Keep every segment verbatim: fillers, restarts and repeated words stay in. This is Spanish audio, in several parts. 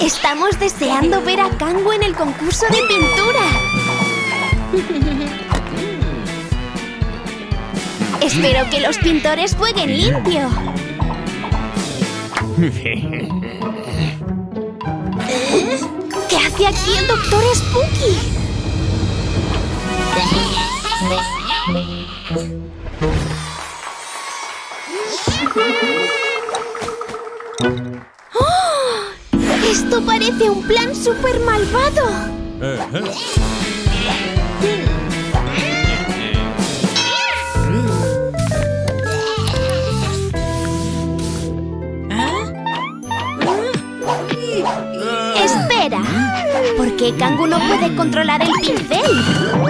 Estamos deseando ver a Kangu en el concurso de pintura. Espero que los pintores jueguen limpio. ¿Qué hace aquí el doctor Spooky? ¡Oh! Esto parece un plan súper malvado. Espera, ¿por qué Kangu no puede controlar el pincel?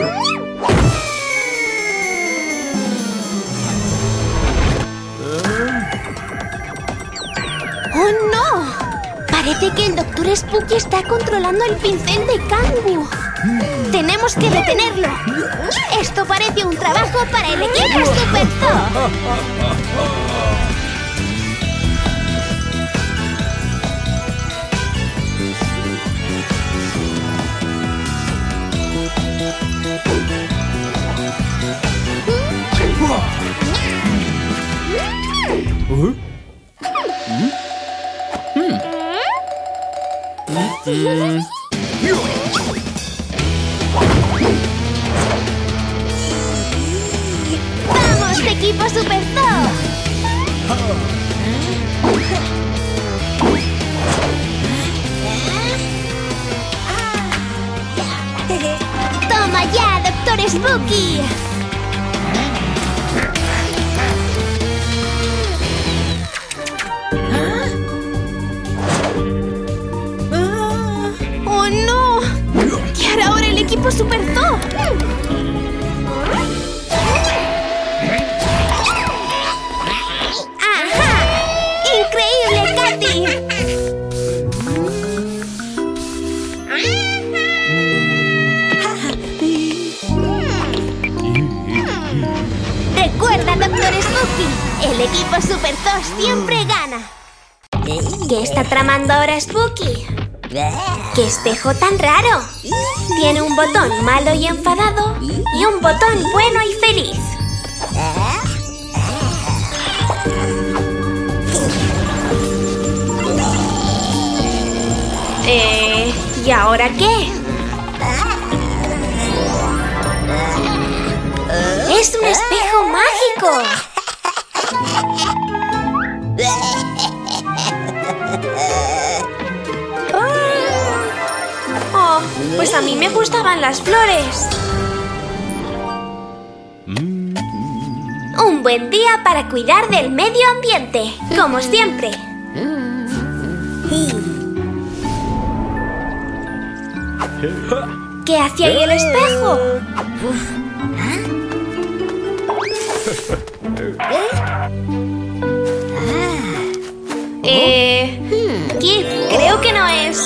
¡Oh, no! Parece que el doctor Spooky está controlando el pincel de Kangu. ¡Tenemos que detenerlo! Esto parece un trabajo para el equipo Super Zoo. ¡Vamos, equipo Super Zoo! ¡Toma ya, doctor Spooky! ¡Oh, no! ¿Qué hará ahora el equipo Super Zoo? ¡Ajá! ¡Increíble, Katy! Recuerda, doctor Spooky, el equipo Super Zoo siempre gana. ¿Qué está tramando ahora Spooky? ¡Qué espejo tan raro! Tiene un botón malo y enfadado y un botón bueno y feliz. Eh, ¿y ahora qué? ¡Es un espejo mágico! Oh, pues a mí me gustaban las flores. Un buen día para cuidar del medio ambiente, como siempre. ¿Qué hace ahí el espejo? Eh... Kid, creo que no es...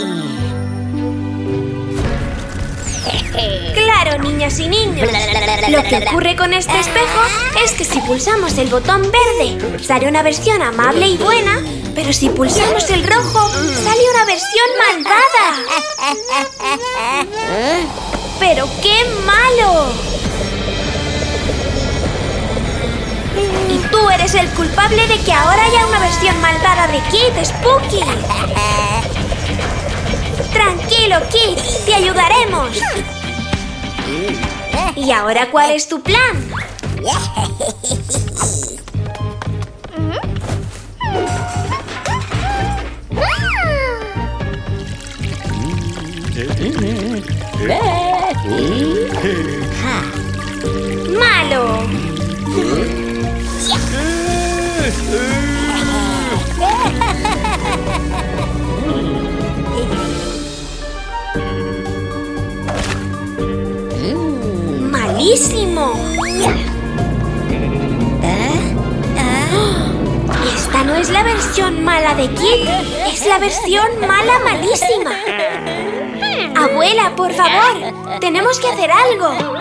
Claro, niñas y niños. Lo que ocurre con este espejo es que si pulsamos el botón verde sale una versión amable y buena, pero si pulsamos el rojo sale una versión malvada. ¡Pero qué malo! Y tú eres el culpable de que ahora haya una versión malvada de Kid Spooky. Tranquilo, Kid, te ayudaremos. ¿Y ahora cuál es tu plan? ¡Malo! ¡Malísimo! Esta no es la versión mala de Kid, es la versión mala malísima. Abuela, por favor, tenemos que hacer algo.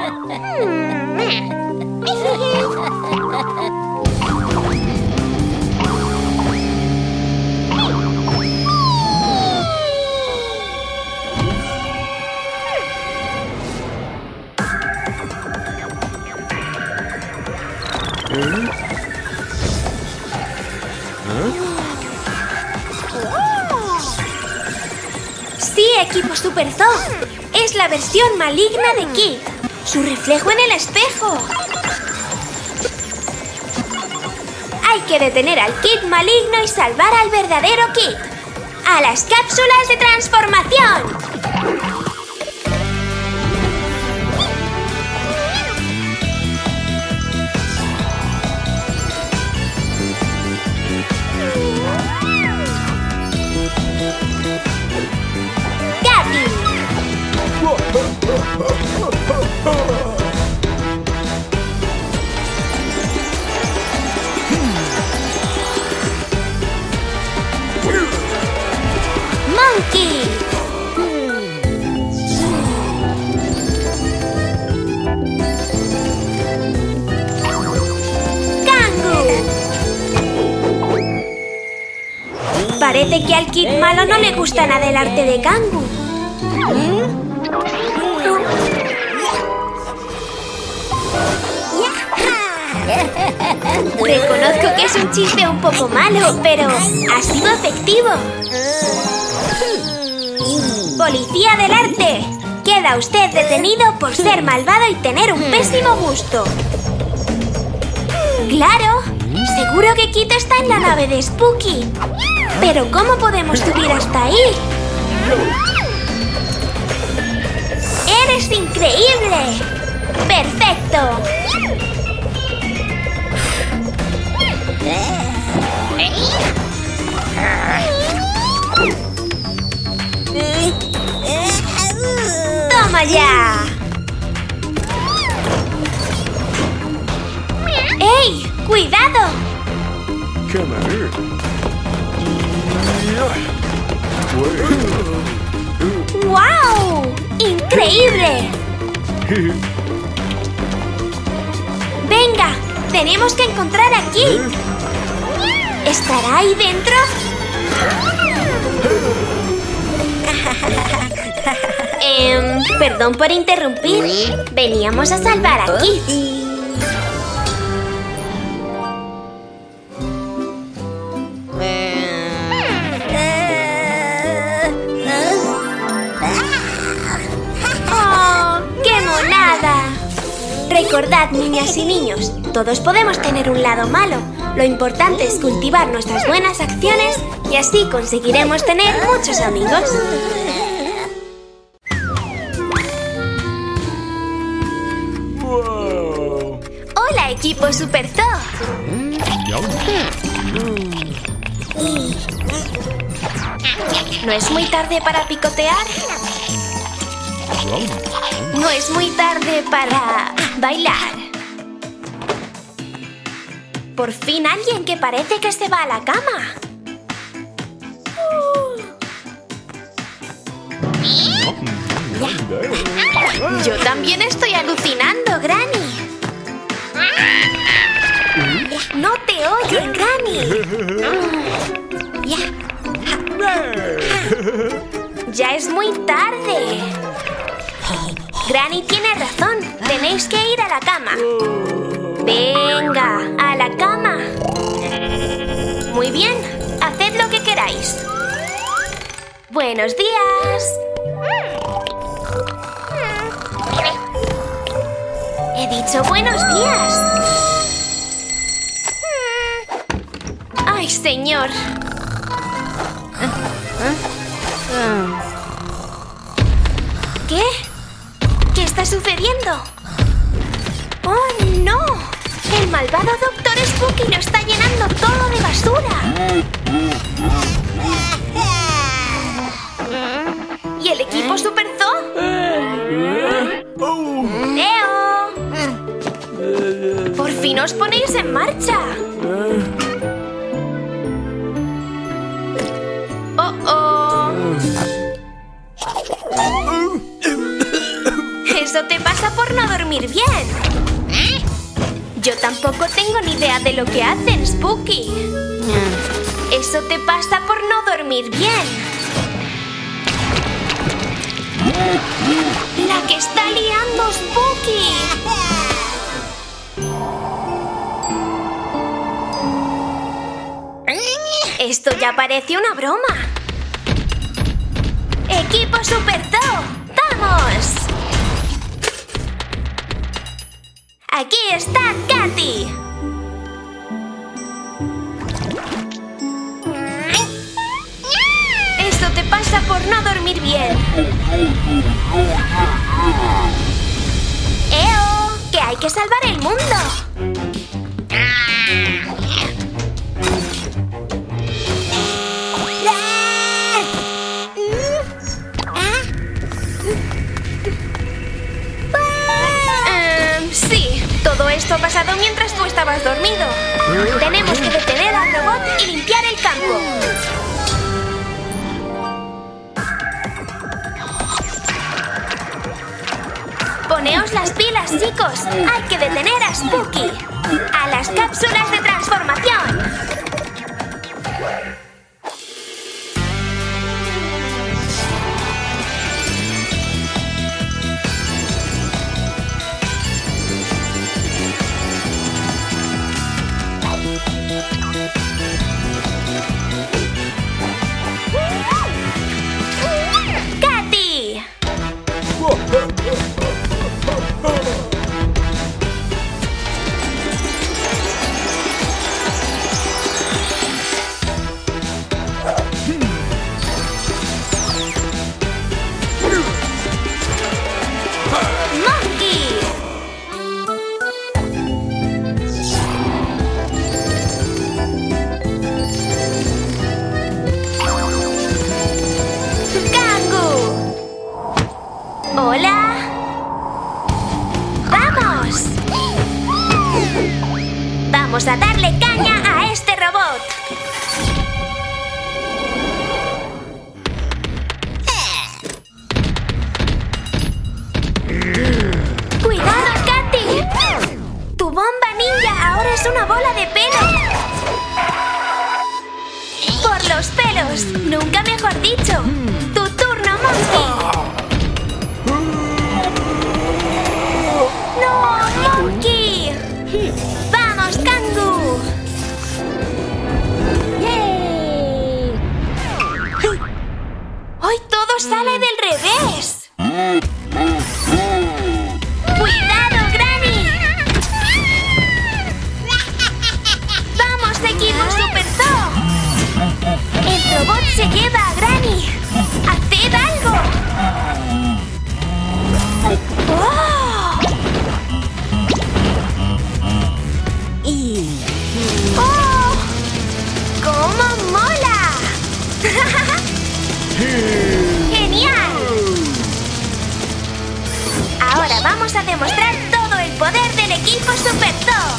Sí, equipo Super Zoo. Es la versión maligna de Kid. Su reflejo en el espejo. Hay que detener al Kid maligno y salvar al verdadero Kid. ¡A las cápsulas de transformación! Monkey. Kangu. Parece que al Kid malo no le gusta nada el arte de Kangu. Reconozco que es un chiste un poco malo, pero ha sido efectivo. Policía del arte, queda usted detenido por ser malvado y tener un pésimo gusto. Claro, seguro que Kid está en la nave de Spooky. Pero ¿cómo podemos subir hasta ahí? ¡Eres increíble! ¡Perfecto! ¡Toma ya! ¡Ey! ¡Cuidado! ¡Wow! ¡Increíble! Venga, tenemos que encontrar a Kid. ¿Estará ahí dentro? eh, perdón por interrumpir. Veníamos a salvar a Kid. ¡Oh, qué monada! Recordad, niñas y niños, todos podemos tener un lado malo. Lo importante es cultivar nuestras buenas acciones y así conseguiremos tener muchos amigos. Wow. ¡Hola, equipo Super Zoo! ¿No es muy tarde para picotear? ¿No es muy tarde para bailar? Por fin alguien que parece que se va a la cama. Yo también estoy alucinando, Granny. No te oyen, Granny. Ya es muy tarde. Granny tiene razón. Tenéis que ir a la cama. Venga, a la cama. Muy bien, haced lo que queráis. Buenos días. He dicho buenos días. ¡Ay, señor! ¿Qué? ¿Qué está sucediendo? ¡Oh, no! El malvado doctor Spooky lo está llenando todo de basura. ¿Y el equipo Super Zoo? ¡Leo! ¡Por fin os ponéis en marcha! ¡Oh, oh! Eso te pasa por no dormir bien. Yo tampoco tengo ni idea de lo que hacen, Spooky. Eso te pasa por no dormir bien. La que está liando, Spooky. Esto ya parece una broma. ¡Equipo Super Zoo! ¡Vamos! Aquí está Katy. Esto te pasa por no dormir bien. ¡Eo! ¡Que hay que salvar el mundo! Um, sí, todo esto ha pasado mientras tú estabas dormido. Tenemos que detener al robot y limpiar el campo. Poneos las pilas, chicos. Hay que detener a Spooky. ¡A las cápsulas de transformación! ¡Katy! ¡Hola! ¡Vamos! ¡Vamos a darle caña a este robot! ¡Cuidado, Katy! ¡Tu bomba ninja ahora es una bola de pelo! ¡Por los pelos! ¡Nunca mejor dicho! ¡Tu turno, Monkey! ¡No, Monkey! ¡Vamos, Kangu! ¡Hoy todo sale del revés! ¡Cuidado, Granny! ¡Vamos, equipo Super Zoo! ¡El robot se lleva a Granny! ¡Haced algo! ¡Oh! ¡Oh! ¡Cómo mola! ¡Genial! Ahora vamos a demostrar todo el poder del equipo Super Zoo.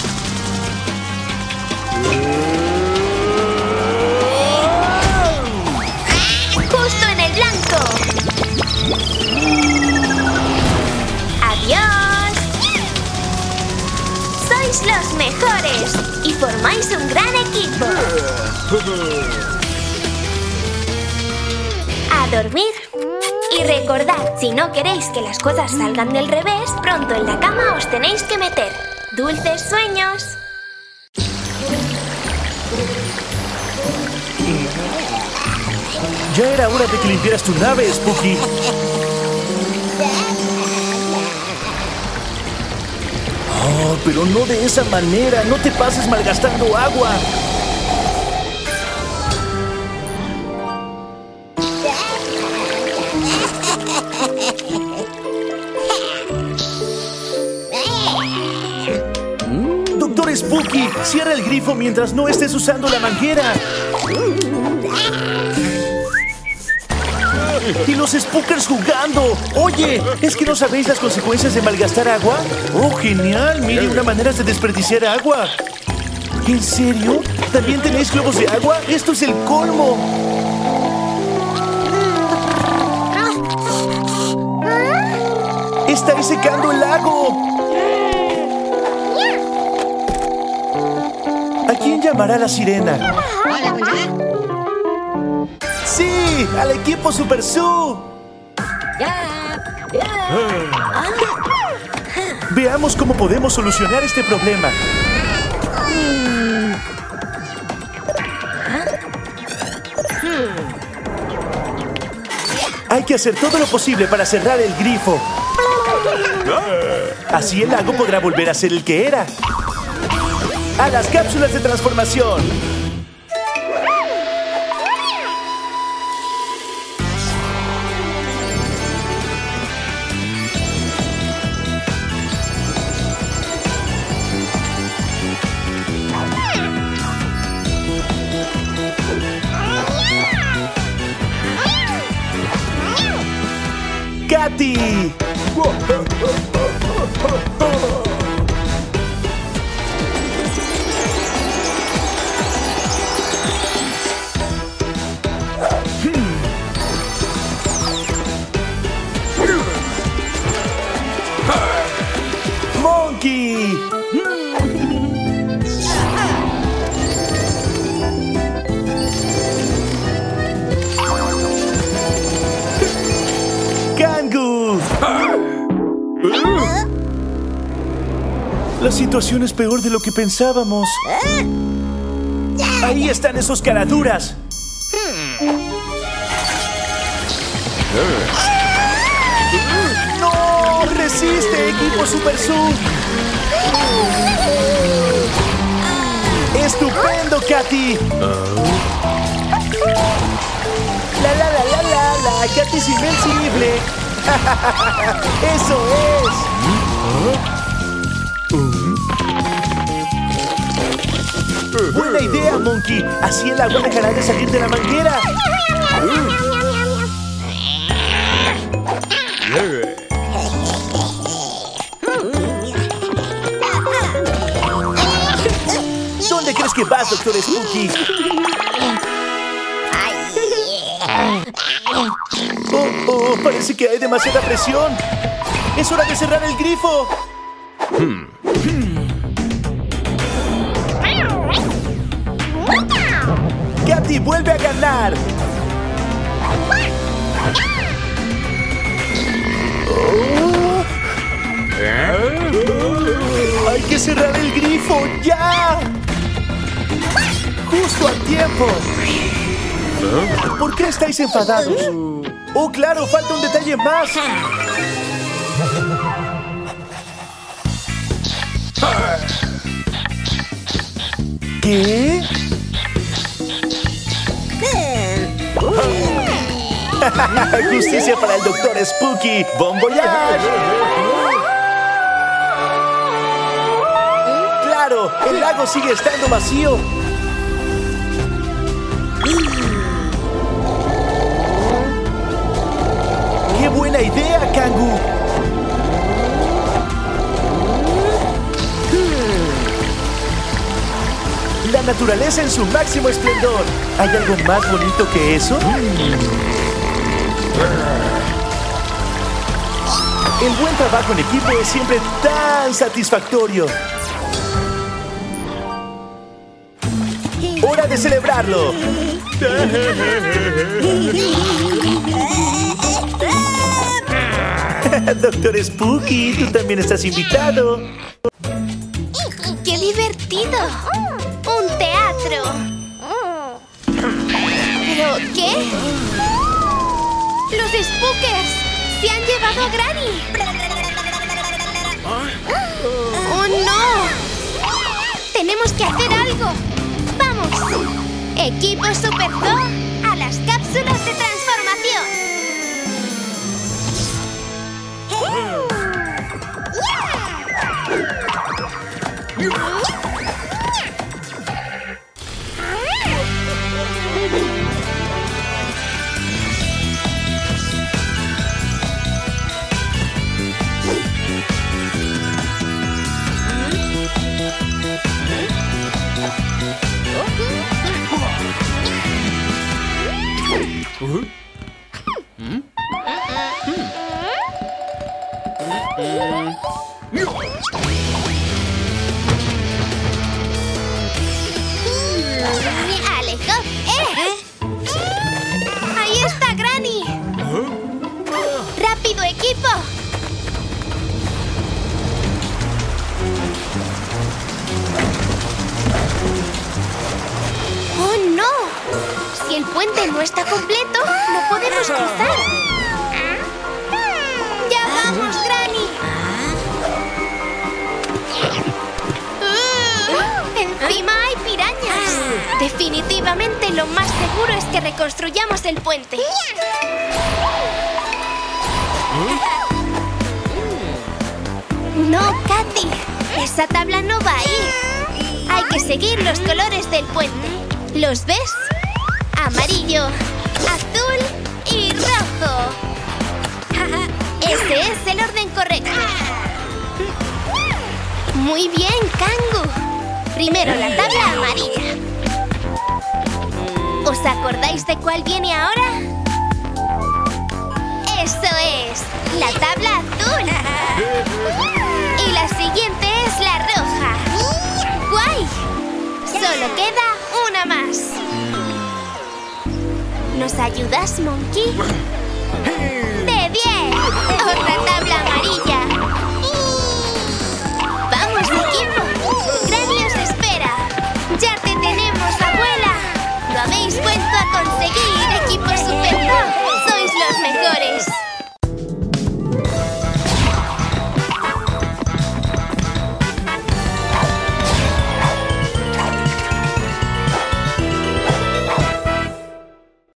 ¡Justo en el blanco! ¡Adiós! ¡Sois los mejores! Y formáis un gran equipo. A dormir. Y recordad, si no queréis que las cosas salgan del revés, pronto en la cama os tenéis que meter. ¡Dulces sueños! Ya era hora de que limpiaras tu nave, Spooky. Oh, pero no de esa manera. No te pases malgastando agua. Doctor Spooky, cierra el grifo mientras no estés usando la manguera. ¡Y los Spookers jugando! Oye, ¿es que no sabéis las consecuencias de malgastar agua? ¡Oh, genial! ¡Mire una manera de desperdiciar agua! ¿En serio? ¿También tenéis globos de agua? ¡Esto es el colmo! ¡Estáis secando el lago! ¿A quién llamará la sirena? ¡Sí! ¡Al equipo Super Zoo! Veamos cómo podemos solucionar este problema. Hay que hacer todo lo posible para cerrar el grifo. Así el lago podrá volver a ser el que era. ¡A las cápsulas de transformación! ¡Katy! ¡Monkey! ¡Kangu! La situación es peor de lo que pensábamos. Ahí están esos caraduras. ¡No! ¡Resiste, equipo Super Sub! ¡Estupendo, Katy! ¡La, la, la, la, la, la! ¡Katy es invencible! ¡Eso es! ¡Buena idea, Monkey! Así el agua dejará de salir de la manguera. ¿Dónde crees que vas, doctor Spooky? Oh, oh, parece que hay demasiada presión. ¡Es hora de cerrar el grifo! Hmm. ¡Katy vuelve a ganar! Oh. ¡Hay que cerrar el grifo! ¡Ya! ¡Justo a tiempo! ¿Por qué estáis enfadados? ¡Oh, claro! ¡Falta un detalle más! ¿Qué? ¡Justicia para el doctor Spooky! ¡Bon voyage! ¡Claro! ¡El lago sigue estando vacío! ¡Qué buena idea, Kangu! La naturaleza en su máximo esplendor. ¿Hay algo más bonito que eso? El buen trabajo en equipo es siempre tan satisfactorio. ¡Hora de celebrarlo! Doctor Spooky, tú también estás invitado. ¡Qué divertido! ¡Un teatro! ¿Pero qué? ¡Los Spookers! ¡Se han llevado a Granny! ¡Oh, no! ¡Tenemos que hacer algo! ¡Vamos! ¡Equipo Super Zoo! ¡A las cápsulas de transformación! ¡Alejo! ¡Eh! ¡Ahí está Granny! ¡Rápido, equipo! ¡Oh, no! Si el puente no está completo, no podemos cruzar. ¡Ya vamos, Granny! ¡Uh! ¡Encima hay pirañas! Definitivamente lo más seguro es que reconstruyamos el puente. No, Katy. Esa tabla no va ahí. Hay que seguir los colores del puente. ¿Los ves? Amarillo, azul y rojo. Ese es el orden correcto. Muy bien, Kangu. Primero la tabla amarilla. ¿Os acordáis de cuál viene ahora? ¡Eso es! ¡La tabla azul! Y la siguiente es la roja. ¡Guay! Solo queda una más. ¿Nos ayudas, Monkey? ¡De diez! ¡Otra tabla!